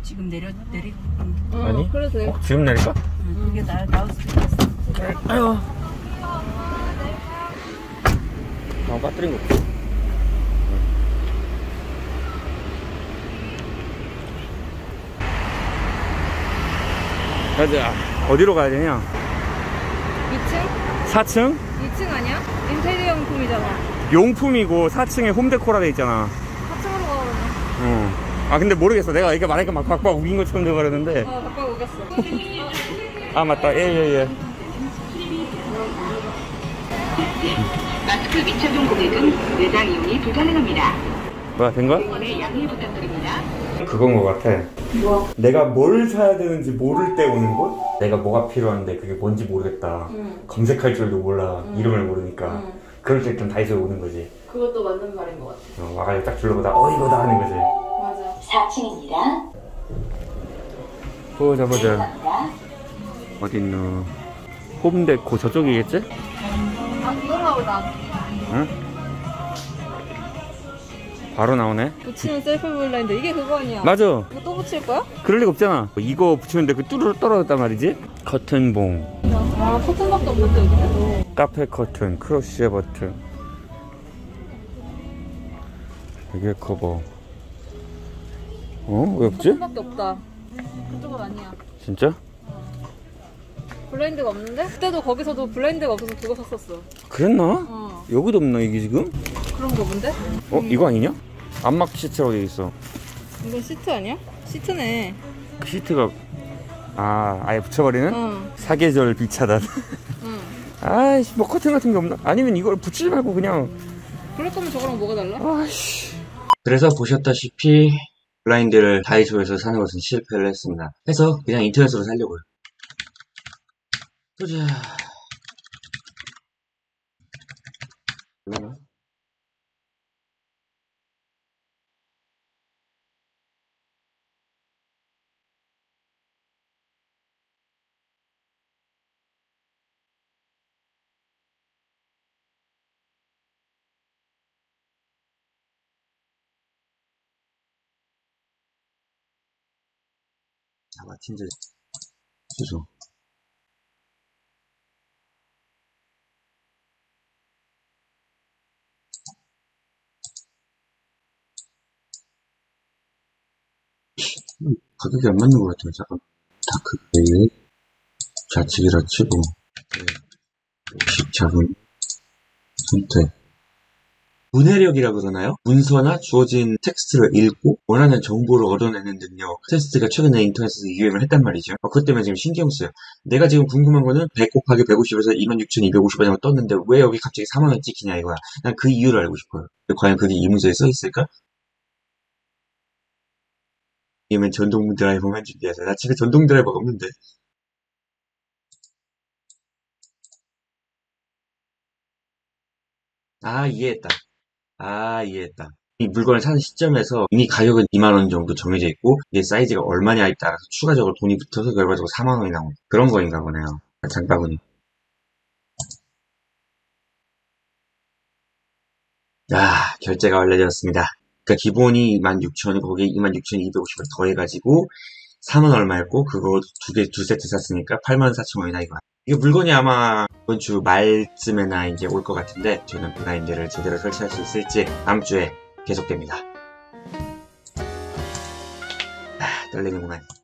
지금 내리. 아니? 그래도 돼. 지금 내릴까? 그게 나올 수도 있어. 아유. 배터리인 거 없어. 가자. 어디로 가야 되냐? 2층? 4층? 2층 아니야? 인테리어 용품이잖아. 용품이고 4층에 홈데코라 돼 있잖아. 4층으로 가 그러면. 응. 아 근데 모르겠어. 내가 이렇게 말하니까 막 박박 우긴 것처럼 돼버렸는데. 바빠 오겠어. 아 맞다. 예예예. 마스크 미착용 고객은 매장 이용이 불가능합니다. 뭐야 된 거야? 이번에 양해 부탁드립니다. 그건 거 같아. 뭐? 내가 뭘 사야 되는지 모를 때 오는 곳? 내가 뭐가 필요한데 그게 뭔지 모르겠다. 검색할 줄도 몰라. 이름을 모르니까. 그럴 때 일단 다이소에 오는 거지. 그것도 맞는 말인 것 같아. 와가지고 딱 둘러보다 이거다 하는 거지. 맞아. 4층입니다. 보자. 어딨노? 홈데코 저쪽이겠지? 아, 이건가 보다. 응? 바로 나오네. 붙이는 셀프 블라인드. 이게 그거 아니야? 맞아. 이거 또 붙일 거야? 그럴 리가 없잖아. 이거 붙이는데 그 뚜루루 떨어졌단 말이지. 커튼봉, 아, 커튼밖에 없는데, 여기는? 카페 커튼, 크로시에 버튼, 베개 커버. 왜 없지? 커튼밖에 없다. 그쪽은 아니야. 진짜? 블라인드가 없는데? 그때도 거기서도 블라인드가 없어서 그거 샀었어. 그랬나? 여기도 없나 이게 지금? 그런 거 뭔데? 이거 아니냐? 안막 시트라고 되어 있어. 이건 시트 아니야? 시트네. 그 시트가 아예 붙여버리는? 응. 사계절 비차단. 응. 아이씨 뭐 커튼 같은 게 없나? 아니면 이걸 붙이지 말고 그냥. 그럴 거면 저거랑 뭐가 달라? 아이씨. 그래서 보셨다시피 블라인드를 다이소에서 사는 것은 실패를 했습니다. 해서 그냥 인터넷으로 사려고요. 보자. 얼마나? 마틴 죄송. 가격이 안 맞는 것 같아요. 잠깐. 다크 베일 좌측이라 치고 50 잡은 선택. 문해력이라 그러나요? 문서나 주어진 텍스트를 읽고 원하는 정보를 얻어내는 능력 테스트가 최근에 인터넷에서 유행을 했단 말이죠. 그것 때문에 지금 신경 써요. 내가 지금 궁금한 거는 100 곱하기 150에서 26,250원이라고 떴는데 왜 여기 갑자기 4만원 찍히냐 이거야. 난 그 이유를 알고 싶어요. 과연 그게 이 문서에 써 있을까? 아니면 전동 드라이버만 준비하세요. 나 집에 전동 드라이버가 없는데. 이해했다. 이 물건을 사는 시점에서 이미 가격은 2만원 정도 정해져 있고 이게 사이즈가 얼마냐에 따라서 추가적으로 돈이 붙어서 결과적으로 4만원이 나오는 그런 거인가 보네요. 장바구니. 결제가 완료되었습니다. 그러니까 기본이 16,000원, 거기에 26,250원 더해가지고 3원 얼마였고 그거 두 세트 샀으니까 84,000원이다 이거. 이거 물건이 아마 이번 주 말쯤에나 이제 올 것 같은데 저는 블라인드를 제대로 설치할 수 있을지 다음 주에 계속됩니다. 떨리는구만.